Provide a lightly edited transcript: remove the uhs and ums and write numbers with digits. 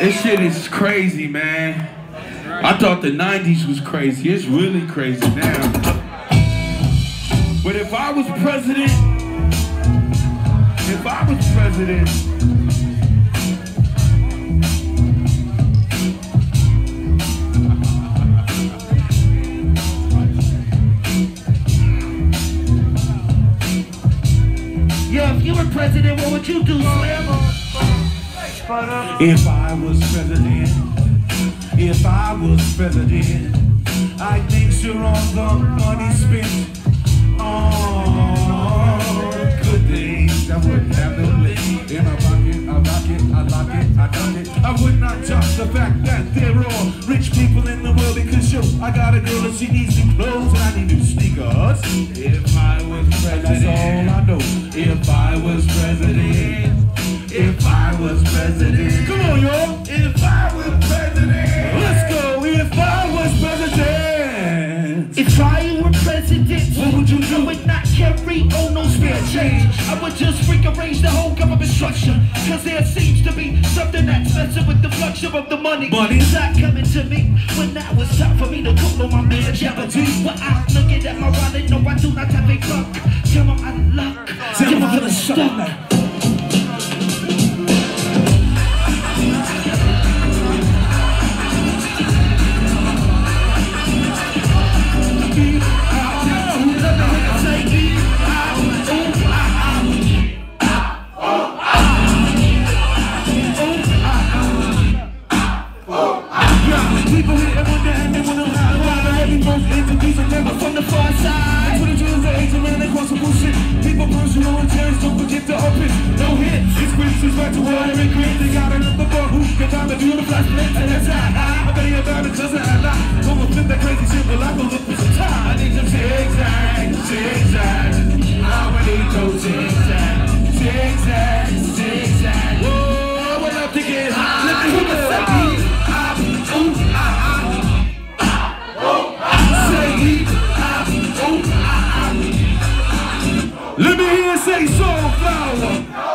This shit is crazy, man. I thought the 90s was crazy. It's really crazy now. But if I was president, yeah, if you were president, what would you do, Slim? If I was president, I'd make sure all the money spent on good things. I wouldn't have no lick in my pocket. I rock it, I lock it, I got it. I would not touch the fact that there are rich people in the world because yo, I got a girl and she needs new clothes and I need new sneakers. If I was president, that's all I know. If I was president. If I was president, come on y'all. If I was president, let's go. If I was president, if I were president, what would you do? I would not carry on no spare change. I would just rearrange the whole government structure. Cause there seems to be something that's messing with the fluctuation of the money. Money's not coming to me when now it's time for me to call on my man Jeopardy. But I'm looking at my wallet, no I do not have a clock. Tell him I luck, tell him I'm gonna stuck. People hit and wonder and they wanna hide. Every first introduce and never from the far side. 22 is the age and man across the bullshit. People personal insurance, don't forget to open. No hit, it's Christmas back to water and grit. They got another bar who can time to do the flash split. And that's how I bet you about it just a lot. Gonna flip that crazy shit, but I go look for some time. I need some zigzag. I need those zigzag. Whoa, we're up to get high. Let me hear the second. Let me hear you say soulflower.